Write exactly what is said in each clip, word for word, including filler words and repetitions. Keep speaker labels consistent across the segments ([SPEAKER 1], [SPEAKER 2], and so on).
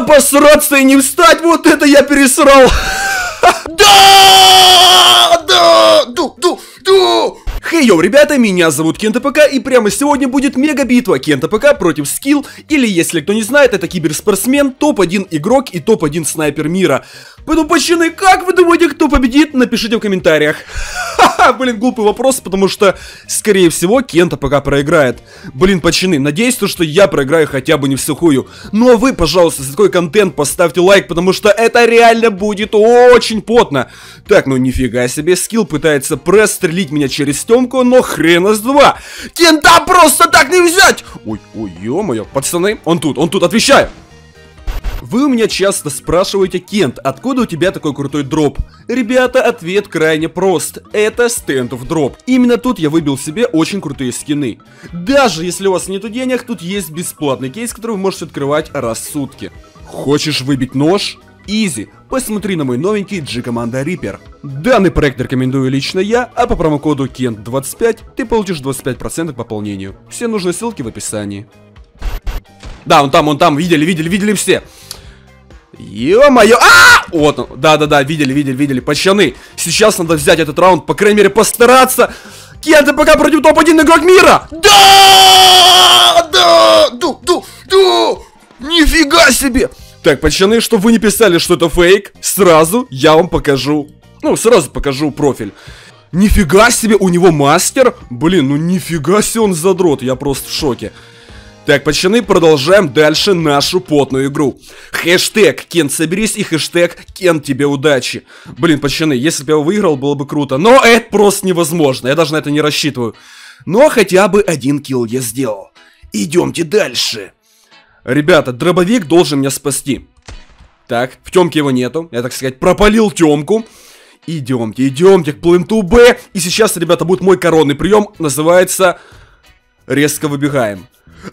[SPEAKER 1] Обосраться и не встать, вот это я пересрал. Да! Да! Ду! Ду! Ду! Хей, йоу, ребята, меня зовут KentoPK, и прямо сегодня будет мега-битва KentoPK против Skill, или, если кто не знает, это киберспортсмен, топ один игрок и топ один снайпер мира. Поэтому, пацаны, как вы думаете, кто победит? Напишите в комментариях. Ха-ха, блин, глупый вопрос, потому что, скорее всего, KentoPK проиграет. Блин, пацаны, надеюсь, то, что я проиграю хотя бы не в сухую. Ну а вы, пожалуйста, за такой контент поставьте лайк, потому что это реально будет очень потно. Так, ну нифига себе, Skill пытается прострелить меня через стенку, но хрена с два. Кента просто так не взять! Ой, ой, ё-моё, пацаны, он тут, он тут, отвечаю. Вы у меня часто спрашиваете: Кент, откуда у тебя такой крутой дроп? Ребята, ответ крайне прост. Это Stand of Drop. Именно тут я выбил себе очень крутые скины. Даже если у вас нету денег, тут есть бесплатный кейс, который вы можете открывать раз в сутки. Хочешь выбить нож? Изи. Посмотри на мой новенький G-команда Reaper. Данный проект рекомендую лично я, а по промокоду Кент двадцать пять ты получишь двадцать пять процентов к пополнению. Все нужные ссылки в описании. Да, он там, он там, видели, видели, видели все. Ё-моё, а! Вот, да-да-да, видели, видели, видели, пацаны. Сейчас надо взять этот раунд, по крайней мере, постараться. KentoPK против топ один игрок мира. Да! Да! Ду! Ду! Ду! Нифига себе! Так, пацаны, чтобы вы не писали, что это фейк, сразу я вам покажу. Ну, сразу покажу профиль. Нифига себе, у него мастер. Блин, ну нифига себе он задрот, я просто в шоке. Так, пацаны, продолжаем дальше нашу потную игру. Хэштег Кент соберись и хэштег Кент тебе удачи. Блин, пацаны, если бы я выиграл, было бы круто. Но это просто невозможно, я даже на это не рассчитываю. Но хотя бы один килл я сделал. Идемте дальше. Ребята, дробовик должен меня спасти. Так, в Тёмке его нету. Я, так сказать, пропалил Тёмку. Идемте, идемте к пленту Б. И сейчас, ребята, будет мой коронный прием. Называется резко выбегаем.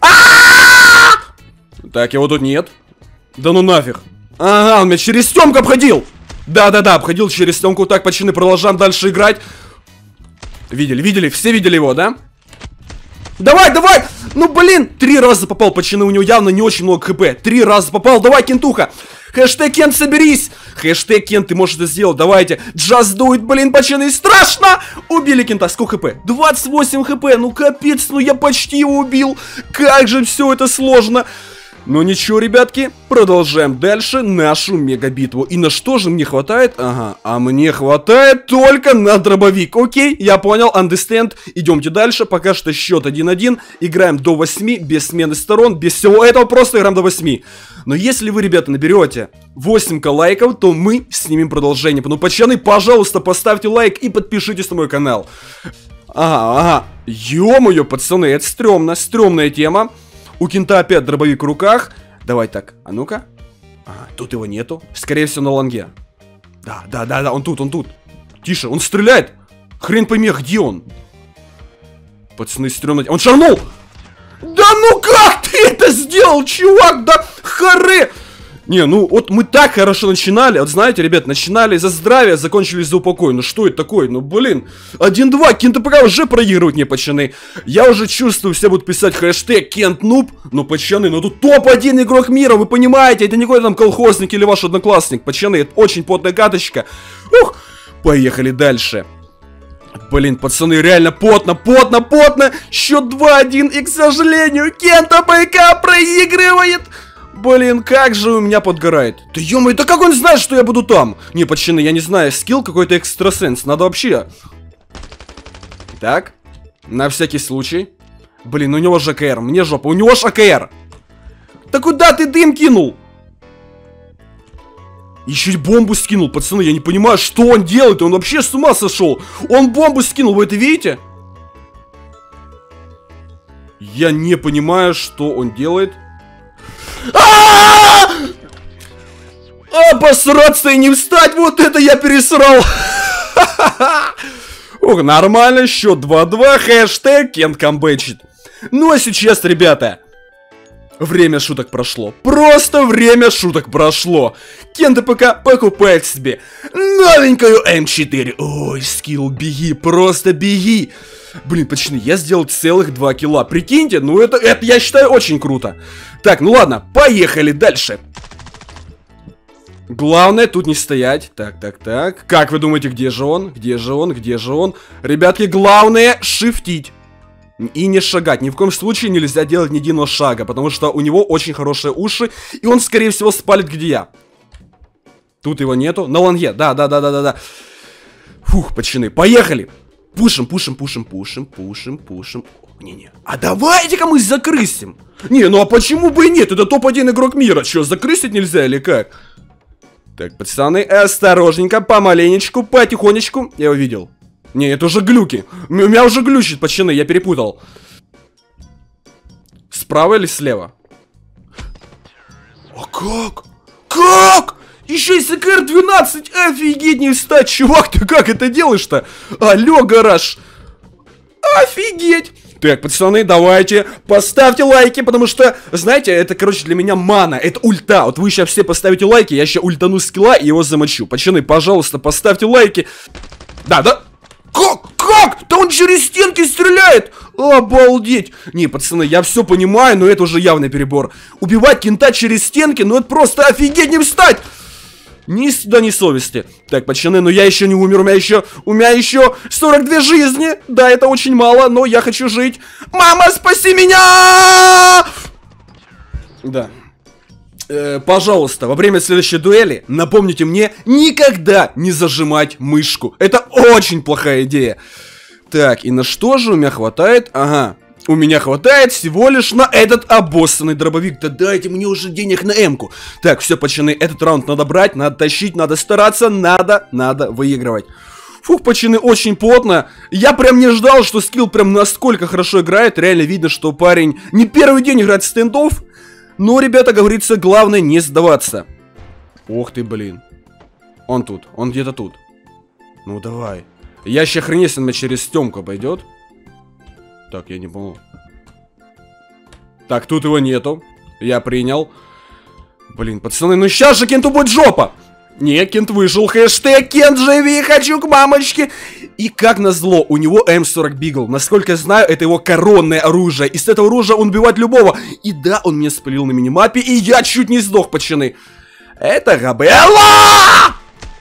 [SPEAKER 1] Так, его тут нет. Да ну нафиг. Ага, он меня через Тёмку обходил. Да-да-да, обходил через Тёмку. Так, пацаны, продолжаем дальше играть. Видели, видели, все видели его, да? Давай, давай! Ну, блин, три раза попал, пацаны, у него явно не очень много хп. Три раза попал, давай, Кентуха. Хэштег Кент соберись. Хэштег Кент, ты можешь это сделать, давайте. Just do it, блин, пацаны, страшно. Убили Кента, сколько хп? двадцать восемь хп, ну капец, ну я почти его убил. Как же все это сложно. Но ничего, ребятки, продолжаем дальше нашу мега-битву. И на что же мне хватает? Ага, а мне хватает только на дробовик. Окей, я понял, understand. Идемте дальше, пока что счет один-один. Играем до восьми, без смены сторон, без всего этого, просто играем до восьми. Но если вы, ребята, наберете восемь ка лайков, то мы снимем продолжение. Ну, пацаны, пожалуйста, поставьте лайк и подпишитесь на мой канал. Ага, ага, ё-моё, пацаны, это стрёмно, стрёмная тема. У Кента опять дробовик в руках. Давай так, а ну-ка. Ага, тут его нету. Скорее всего, на лонге. Да, да, да, да, он тут, он тут. Тише, он стреляет. Хрен пойми, где он? Пацаны, стрёмно. Он шагнул! Да ну как ты это сделал, чувак? Да харе! Не, ну вот мы так хорошо начинали. Вот знаете, ребят, начинали за здравие, закончили за упокой. Ну что это такое? Ну блин, один-два, KentoPK уже проигрывают мне, пацаны. Я уже чувствую, все будут писать хэштег KentNoob. Ну пацаны, ну тут топ один игрок мира, вы понимаете? Это не какой-то там колхозник или ваш одноклассник. Пацаны, это очень потная каточка. Ух, поехали дальше. Блин, пацаны, реально потно, потно, потно. Счет два-один, и, к сожалению, KentoPK проигрывает. Блин, как же у меня подгорает. Да ё-моё, да как он знает, что я буду там? Не, пацаны, я не знаю, скилл какой-то экстрасенс. Надо вообще... Так, на всякий случай. Блин, у него же АКР, мне жопа, у него же АКР. Да куда ты дым кинул? Еще и бомбу скинул, пацаны, я не понимаю, что он делает. Он вообще с ума сошел. Он бомбу скинул, вы это видите? Я не понимаю, что он делает. Обосраться и не встать, вот это я пересрал. Ох, нормально, счет два-два, хэштег Кент камбэчит. Ну а сейчас, ребята, время шуток прошло. Просто время шуток прошло. KentoPK покупает себе новенькую эм четыре. Ой, Skill, беги, просто беги. Блин, пацаны, я сделал целых два килла. Прикиньте, ну это, это я считаю очень круто. Так, ну ладно, поехали дальше. Главное тут не стоять. Так, так, так. Как вы думаете, где же он? Где же он? Где же он? Ребятки, главное шифтить. И не шагать. Ни в коем случае нельзя делать ни единого шага, потому что у него очень хорошие уши, и он, скорее всего, спалит, где я. Тут его нету. На лонге. Да, да, да, да, да, да. Фух, пацаны, поехали. Пушим, пушим, пушим, пушим, пушим, пушим. Не-не. А давайте-ка мы закрысим. Не, ну а почему бы и нет? Это топ один игрок мира. Че, закрысить нельзя или как? Так, пацаны, осторожненько, помаленечку, потихонечку. Я его видел. Не, это уже глюки. У меня уже глючит, пацаны, я перепутал. Справа или слева? А как? Как? Еще и эс ка эр двенадцать, офигеть не встать, чувак, ты как это делаешь-то? Алло, гараж. Офигеть. Так, пацаны, давайте, поставьте лайки, потому что, знаете, это, короче, для меня мана, это ульта. Вот вы сейчас все поставите лайки, я сейчас ультану скилла и его замочу. Пацаны, пожалуйста, поставьте лайки. Да, да. Как? Как? Да он через стенки стреляет! Обалдеть! Не, пацаны, я все понимаю, но это уже явный перебор. Убивать кента через стенки, ну это просто офигеть не встать! Ни сюда, ни совести. Так, пацаны, но я еще не умер, у меня еще, у меня еще сорок две жизни. Да, это очень мало, но я хочу жить. Мама, спаси меня! Да. Э, пожалуйста, во время следующей дуэли напомните мне никогда не зажимать мышку. Это очень плохая идея. Так, и на что же у меня хватает? Ага, у меня хватает всего лишь на этот обоссанный дробовик. Да дайте мне уже денег на эмку. Так, все, пацаны, этот раунд надо брать, надо тащить, надо стараться, надо, надо выигрывать. Фух, пацаны, очень плотно. Я прям не ждал, что скилл прям настолько хорошо играет. Реально видно, что парень не первый день играет в стендов. Но, ребята, говорится, главное не сдаваться. Ох ты, блин. Он тут, он где-то тут. Ну, давай. Я ще хрен, если он меня через стемку пойдет. Так, я не понял. Так, тут его нету. Я принял. Блин, пацаны, ну сейчас же Кенту будет жопа. Не, Кент вышел. Хэштег Кент живи, хочу к мамочке. И как назло, у него эм сорок Бигл. Насколько я знаю, это его коронное оружие. И с этого оружия он убивает любого. И да, он меня спалил на минимапе, и я чуть не сдох, пацаны. Это Габелла!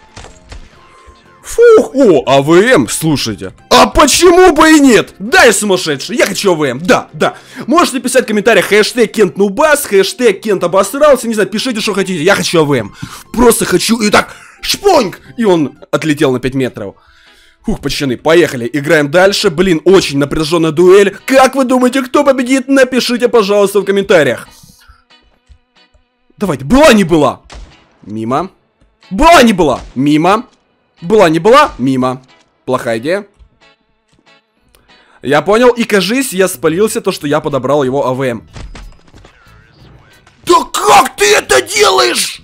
[SPEAKER 1] Фух, о, а вэ эм, слушайте. А почему бы и нет? Да, я сумасшедший, я хочу а вэ эм, да, да. Можете писать в комментариях хэштег Кент Нубас, хэштег Кент обосрался, не знаю, пишите, что хотите, я хочу а вэ эм. Просто хочу, и так, шпоньк! И он отлетел на пять метров. Фух, пацаны, поехали, играем дальше. Блин, очень напряженная дуэль. Как вы думаете, кто победит? Напишите, пожалуйста, в комментариях. Давайте, была не была? Мимо. Была не была? Мимо. Была не была? Мимо. Плохая идея. Я понял, и кажись, я спалился, то, что я подобрал его а вэ эм. Да как ты это делаешь?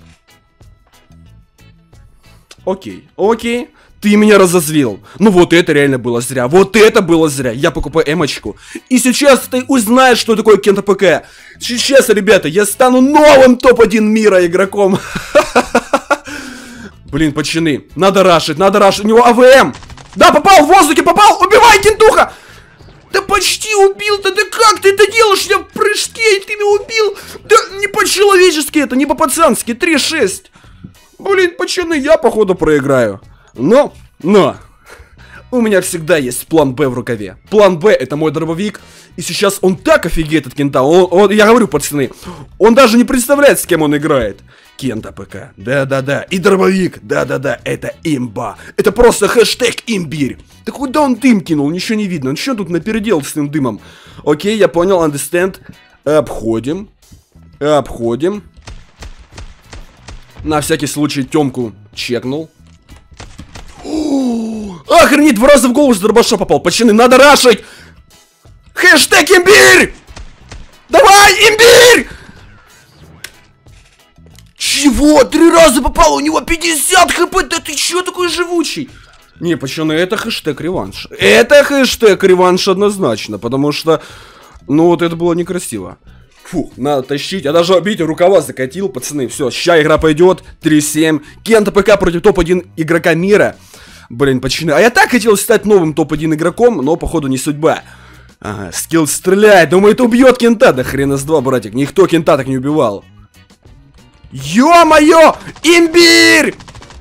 [SPEAKER 1] Окей, окей. Ты меня разозлил. Ну вот это реально было зря. Вот это было зря. Я покупаю эмочку. И сейчас ты узнаешь, что такое Кент а пэ ка. Сейчас, ребята, я стану новым топ один мира игроком. Блин, пацаны, надо рашить, надо рашить. У него а вэ эм. Да, попал в воздухе, попал. Убивай, Кентуха. Да почти убил-то. Да как ты это делаешь? Я в прыжке, и ты меня убил. Да не по-человечески это, не по-пацански. три шесть. Блин, пацаны, я походу проиграю. Но, но, у меня всегда есть план Б в рукаве. План Б — это мой дробовик. И сейчас он так офигеет от Кента. Он, он, я говорю, пацаны, он даже не представляет, с кем он играет. Кент а пэ ка, да-да-да. И дробовик, да-да-да, это имба. Это просто хэштег имбирь. Да куда он дым кинул? Ничего не видно. Он что тут напередел с этим дымом? Окей, я понял, understand. Обходим. Обходим. На всякий случай Тёмку чекнул. Охренеть, два раза в голову с дробаша попал. Пацаны, надо рашить. Хэштег имбирь. Давай, имбирь. Чего? Три раза попал, у него пятьдесят хп. Да ты чё такой живучий? Не, пацаны, это хэштег реванш. Это хэштег реванш однозначно. Потому что, ну вот это было некрасиво. Фух, надо тащить. Я даже, видите, рукава закатил, пацаны. Все, ща игра пойдет. три семь. Кент а пэ ка против топ один игрока мира. Блин, почему? А я так хотел стать новым топ один игроком, но, походу, не судьба. Ага, скилл стреляет. Думает, убьет Кента. Да хрена с два, братик. Никто Кента так не убивал. Ё-моё! Имбирь!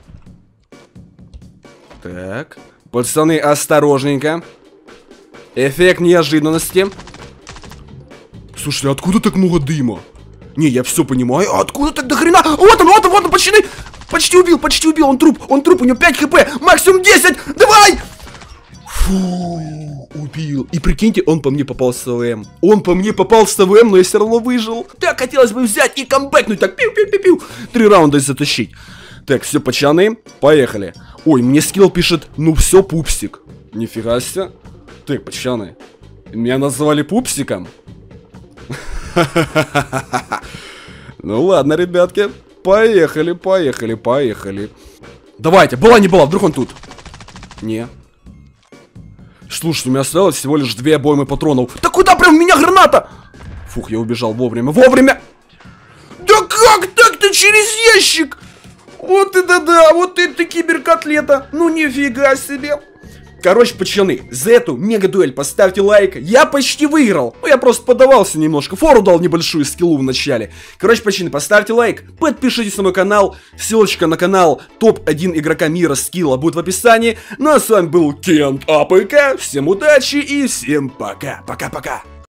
[SPEAKER 1] Так, пацаны, осторожненько. Эффект неожиданности. Слушай, откуда так много дыма? Не, я все понимаю. А откуда так до хрена? Вот он, вот он, вот он, почти, почти убил, почти убил. Он труп, он труп, у него пять хп, максимум десять. Давай! Фу, убил. И прикиньте, он по мне попал с АВМ. Он по мне попал с АВМ, но я все равно выжил. Так хотелось бы взять и камбэкнуть, так пиу-пиу-пиу-пиу. Три раунда затащить. Так, все, пацаны, поехали. Ой, мне скилл пишет, ну все, пупсик. Нифига себе. Так, пацаны, меня назвали пупсиком. Ну ладно, ребятки, поехали, поехали, поехали. Давайте, была не была, вдруг он тут. Не. Слушай, у меня осталось всего лишь две обоймы патронов. Да куда прям у меня граната? Фух, я убежал вовремя, вовремя. Да как так-то через ящик? Вот это да, вот это киберкотлета. Ну нифига себе. Короче, пацаны, за эту мега-дуэль поставьте лайк. Я почти выиграл. Ну, я просто подавался немножко. Фору дал небольшую скиллу в начале. Короче, пацаны, поставьте лайк. Подпишитесь на мой канал. Ссылочка на канал топ один игрока мира скилла будет в описании. Ну, а с вами был Кент АПК. Всем удачи и всем пока. Пока-пока.